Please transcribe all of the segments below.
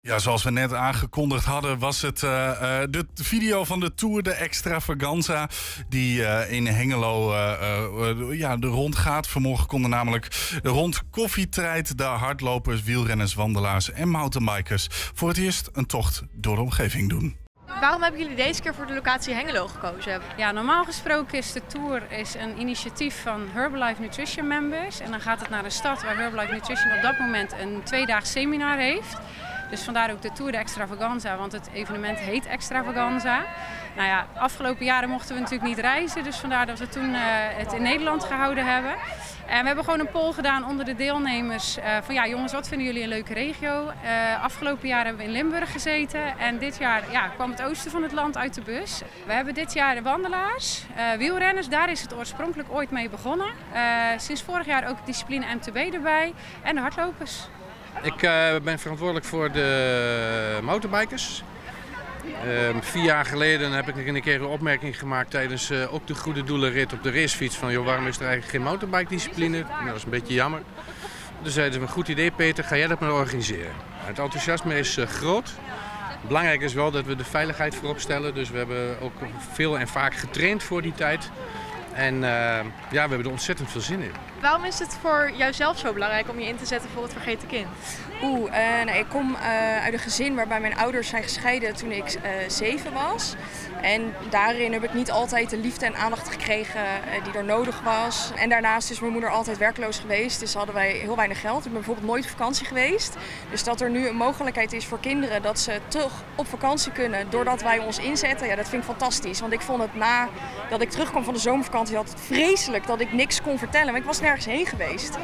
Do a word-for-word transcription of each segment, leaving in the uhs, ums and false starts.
Ja, zoals we net aangekondigd hadden, was het uh, uh, de video van de Tour de Extravaganza die uh, in Hengelo uh, uh, ja, de rond gaat. Vanmorgen konden namelijk rond Koffietijd de hardlopers, wielrenners, wandelaars en mountainbikers voor het eerst een tocht door de omgeving doen. Waarom hebben jullie deze keer voor de locatie Hengelo gekozen? Ja, normaal gesproken is de Tour is een initiatief van Herbalife Nutrition Members. En dan gaat het naar een stad waar Herbalife Nutrition op dat moment een tweedaags seminar heeft. Dus vandaar ook de Tour de Extravaganza, want het evenement heet Extravaganza. Nou ja, afgelopen jaren mochten we natuurlijk niet reizen, dus vandaar dat we toen uh, het in Nederland gehouden hebben. En we hebben gewoon een poll gedaan onder de deelnemers uh, van ja jongens, wat vinden jullie een leuke regio? Uh, afgelopen jaar hebben we in Limburg gezeten en dit jaar ja, kwam het oosten van het land uit de bus. We hebben dit jaar de wandelaars, uh, wielrenners, daar is het oorspronkelijk ooit mee begonnen. Uh, sinds vorig jaar ook discipline M T B erbij en de hardlopers. Ik uh, ben verantwoordelijk voor de motorbikers. Uh, vier jaar geleden heb ik een keer een opmerking gemaakt tijdens uh, ook de Goede Doelenrit op de racefiets van joh, waarom is er eigenlijk geen motorbike discipline? Nou, dat is een beetje jammer. Dus zeiden ze, een goed idee Peter, ga jij dat maar organiseren. Het enthousiasme is uh, groot. Belangrijk is wel dat we de veiligheid voorop stellen, dus we hebben ook veel en vaak getraind voor die tijd. En uh, ja, we hebben er ontzettend veel zin in. Waarom is het voor jouzelf zo belangrijk om je in te zetten voor het vergeten kind? Oeh, uh, nou, ik kom uh, uit een gezin waarbij mijn ouders zijn gescheiden toen ik uh, zeven was. En daarin heb ik niet altijd de liefde en aandacht gekregen uh, die er nodig was. En daarnaast is mijn moeder altijd werkloos geweest, dus hadden wij heel weinig geld. Ik ben bijvoorbeeld nooit op vakantie geweest. Dus dat er nu een mogelijkheid is voor kinderen dat ze toch op vakantie kunnen doordat wij ons inzetten, ja, dat vind ik fantastisch. Want ik vond het na dat ik terugkwam van de zomervakantie altijd vreselijk dat ik niks kon vertellen. Maar ik was nergens heen geweest.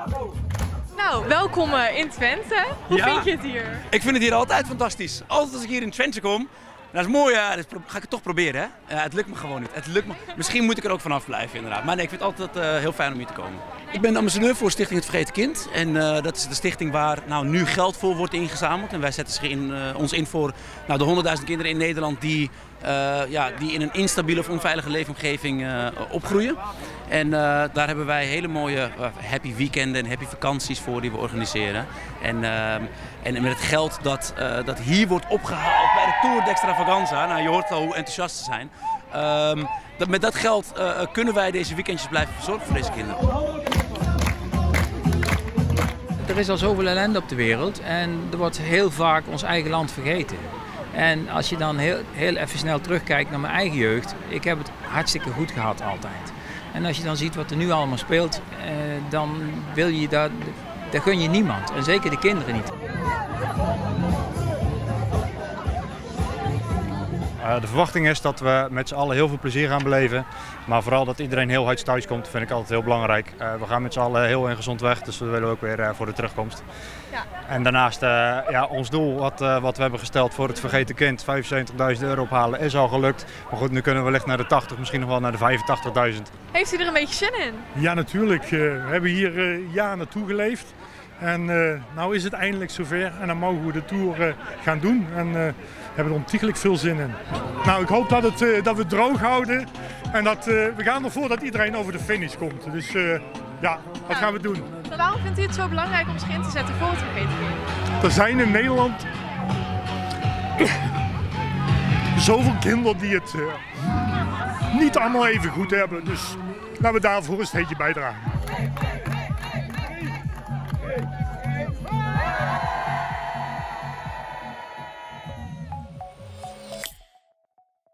Nou, welkom in Twente. Hoe ja, vind je het hier? Ik vind het hier altijd fantastisch. Altijd als ik hier in Twente kom, dat is mooi, ja, dat ga ik het toch proberen. Hè? Ja, het lukt me gewoon niet. Het lukt me. Misschien moet ik er ook vanaf blijven inderdaad. Maar nee, ik vind het altijd uh, heel fijn om hier te komen. Ik ben ambassadeur voor Stichting Het Vergeten Kind. En uh, dat is de stichting waar nou, nu geld voor wordt ingezameld. En wij zetten zich in, uh, ons in voor nou, de honderdduizend kinderen in Nederland die, uh, ja, die in een instabiele of onveilige leefomgeving uh, opgroeien. En uh, daar hebben wij hele mooie uh, happy weekenden en happy vakanties voor die we organiseren. En, uh, en met het geld dat, uh, dat hier wordt opgehaald bij de Tour de Extravaganza, nou je hoort al hoe enthousiast ze zijn. Uh, dat, met dat geld uh, kunnen wij deze weekendjes blijven verzorgen voor deze kinderen. Er is al zoveel ellende op de wereld en er wordt heel vaak ons eigen land vergeten. En als je dan heel, heel even snel terugkijkt naar mijn eigen jeugd, ik heb het hartstikke goed gehad altijd. En als je dan ziet wat er nu allemaal speelt, eh, dan wil je dat, dat gun je niemand. En zeker de kinderen niet. Uh, de verwachting is dat we met z'n allen heel veel plezier gaan beleven. Maar vooral dat iedereen heel hard thuis komt, vind ik altijd heel belangrijk. Uh, we gaan met z'n allen heel en gezond weg, dus we willen ook weer uh, voor de terugkomst. Ja. En daarnaast, uh, ja, ons doel wat, uh, wat we hebben gesteld voor het vergeten kind, vijfenzeventigduizend euro ophalen, is al gelukt. Maar goed, nu kunnen we wellicht naar de tachtig, misschien nog wel naar de vijfentachtigduizend. Heeft u er een beetje zin in? Ja, natuurlijk. Uh, we hebben hier uh, jaar naartoe geleefd. En uh, nou is het eindelijk zover en dan mogen we de Tour uh, gaan doen. En uh, hebben er ontiegelijk veel zin in. Nou, ik hoop dat, het, uh, dat we het droog houden. En dat, uh, we gaan ervoor dat iedereen over de finish komt. Dus uh, ja, wat gaan we doen? Waarom vindt u het zo belangrijk om zich in te zetten voor het vergeten kind? Er zijn in Nederland zoveel kinderen die het uh, niet allemaal even goed hebben. Dus laten we daarvoor een steentje bijdragen.